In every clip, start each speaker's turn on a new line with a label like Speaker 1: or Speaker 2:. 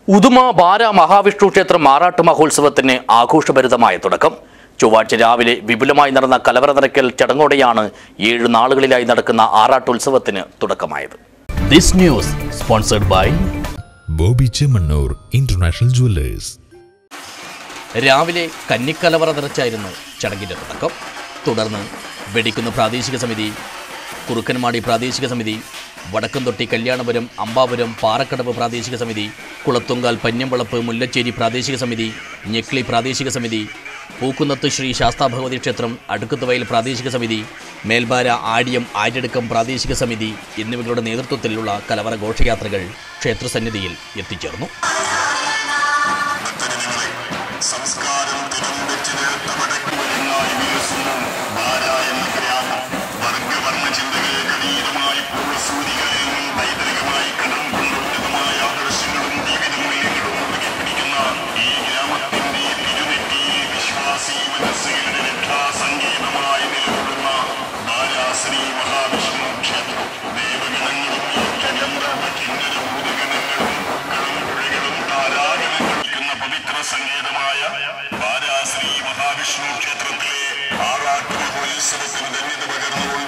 Speaker 1: ഉദുമ ബാര മഹാവിഷ്ണു ക്ഷേത്ര മാറാട്ട് മഹോത്സവത്തിന് ആഘോഷഭരിതമായ തുടക്കം. ചൊവ്വാഴ്ച രാവിലെ വിപുലമായി നടന്ന കലവറ നിറയ്ക്കൽ ചടങ്ങോടെയാണ് 7 നാളുകളിലായി നടക്കുന്ന ആറാട്ടുത്സവത്തിന് തുടക്കമായത്.
Speaker 2: This news sponsored by
Speaker 3: Boby Chemmanur international jewellers.
Speaker 1: രാവിലെ കന്നിക്കലവറ നിറച്ചായിരുന്നു ചടങ്ങിന്റെ തുടക്കം. തുടർന്ന് വെടിക്കുന്ന് പ്രാദേശിക സമിതി, കുറുക്കൻമാടി പ്രാദേശിക സമിതി, വടക്കംതൊട്ടി കല്യാണപുരം, അമ്പാപുരം, പാറക്കടവ് പ്രാദേശിക സമിതി, കുളത്തുങ്കാൽ, പന്യംവളപ്പ്, മുല്ലച്ചേരി പ്രാദേശിക സമിതി, ഞെക്ലി പ്രാദേശിക സമിതി, പൂക്കുന്നത്ത് ശ്രീ ശാസ്താഭഗവതി ക്ഷേത്രം, അടുക്കത്തുവയൽ പ്രാദേശിക സമിതി, മേൽബാര, ആടിയം, ആര്യടുക്കം പ്രാദേശിക സമിതി എന്നിവരുടെ നേതൃത്വത്തിലുള്ള കലവറ ഘോഷയാത്രകൾ ക്ഷേത്രസന്നിധിയിൽ എത്തിച്ചേർന്നു.
Speaker 4: സംഗീതമായ ശ്രീ മഹാവിഷ്ണു ക്ഷേത്രത്തിലെ ആറാട്ട് മഹോത്സവത്തിന് ധന്യത പകർന്നുകൊണ്ട്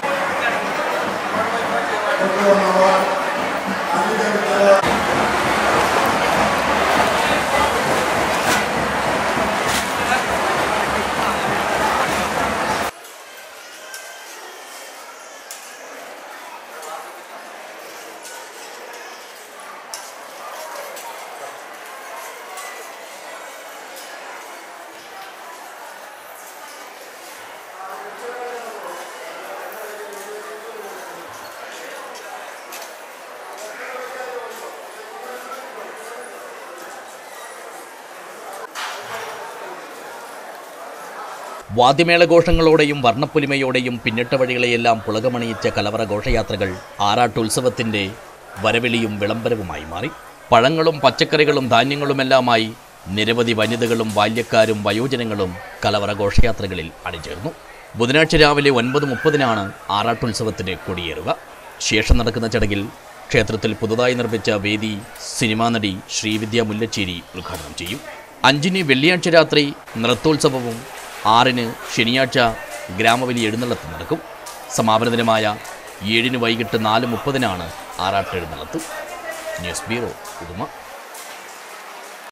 Speaker 1: വാദ്യമേളഘോഷങ്ങളോടെയും വർണ്ണപ്പൊലിമയോടെയും പിന്നിട്ട വഴികളെയെല്ലാം പുളകമണിയിച്ച കലവറ ഘോഷയാത്രകൾ ആറാട്ടുത്സവത്തിൻ്റെ വരവിളിയും വിളംബരവുമായി മാറി. പഴങ്ങളും പച്ചക്കറികളും ധാന്യങ്ങളുമെല്ലാമായി നിരവധി വനിതകളും ബാല്യക്കാരും വയോജനങ്ങളും കലവറ ഘോഷയാത്രകളിൽ അണിചേർന്നു. ബുധനാഴ്ച രാവിലെ 9:30 ആറാട്ടുത്സവത്തിന് കൊടിയേറുക. ശേഷം നടക്കുന്ന ചടങ്ങിൽ ക്ഷേത്രത്തിൽ പുതുതായി നിർമ്മിച്ച വേദി സിനിമാ നടി ശ്രീവിദ്യ മുല്ലച്ചേരി ഉദ്ഘാടനം ചെയ്യും. 5-ന് വെള്ളിയാഴ്ച രാത്രി നൃത്തോത്സവവും 6-ന് ശനിയാഴ്ച ഗ്രാമബലി എഴുന്നള്ളത്ത് നടക്കും. സമാപന ദിനമായ 7-ന് വൈകിട്ട് 4:30 ആറാട്ട് എഴുന്നള്ളത്ത്. News bureau, Uduma.